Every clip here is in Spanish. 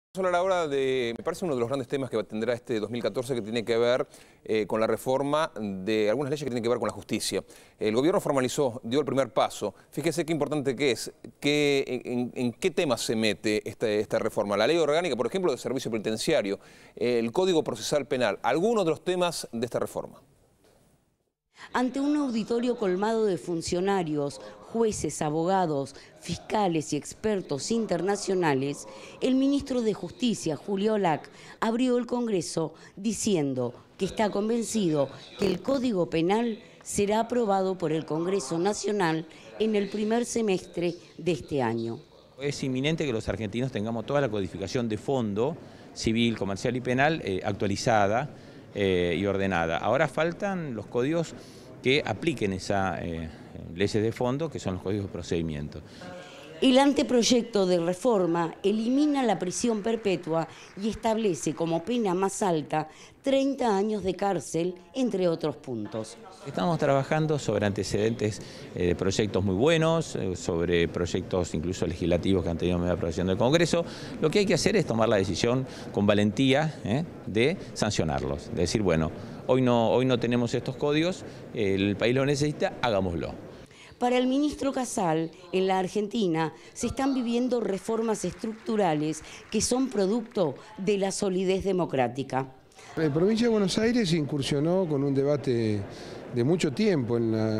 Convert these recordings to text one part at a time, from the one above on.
Vamos a hablar ahora de, me parece uno de los grandes temas que tendrá este 2014 que tiene que ver con la reforma de algunas leyes que tienen que ver con la justicia. El gobierno formalizó, dio el primer paso. Fíjese qué importante que es, en qué temas se mete esta reforma. La ley orgánica, por ejemplo, de servicio penitenciario, el Código Procesal Penal, algunos de los temas de esta reforma. Ante un auditorio colmado de funcionarios, jueces, abogados, fiscales y expertos internacionales, el ministro de Justicia, Julio Lac, abrió el Congreso diciendo que está convencido que el Código Penal será aprobado por el Congreso Nacional en el primer semestre de este año. Es inminente que los argentinos tengamos toda la codificación de fondo, civil, comercial y penal, actualizada y ordenada. Ahora faltan los códigos que apliquen esas leyes de fondo, que son los códigos de procedimiento. El anteproyecto de reforma elimina la prisión perpetua y establece como pena más alta 30 años de cárcel, entre otros puntos. Estamos trabajando sobre antecedentes de proyectos muy buenos, sobre proyectos incluso legislativos que han tenido media aprobación del Congreso. Lo que hay que hacer es tomar la decisión con valentía de sancionarlos, de decir, bueno, hoy no tenemos estos códigos, el país lo necesita, hagámoslo. Para el ministro Casal, en la Argentina se están viviendo reformas estructurales que son producto de la solidez democrática. La provincia de Buenos Aires incursionó con un debate de mucho tiempo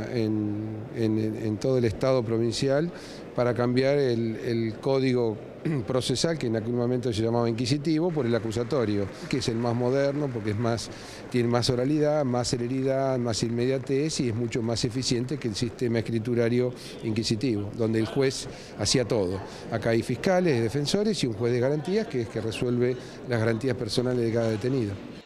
en todo el Estado provincial para cambiar el código procesal, que en aquel momento se llamaba inquisitivo, por el acusatorio, que es el más moderno porque tiene más oralidad, más celeridad, más inmediatez y es mucho más eficiente que el sistema escriturario inquisitivo, donde el juez hacía todo. Acá hay fiscales, defensores y un juez de garantías que es que resuelve las garantías personales de cada detenido.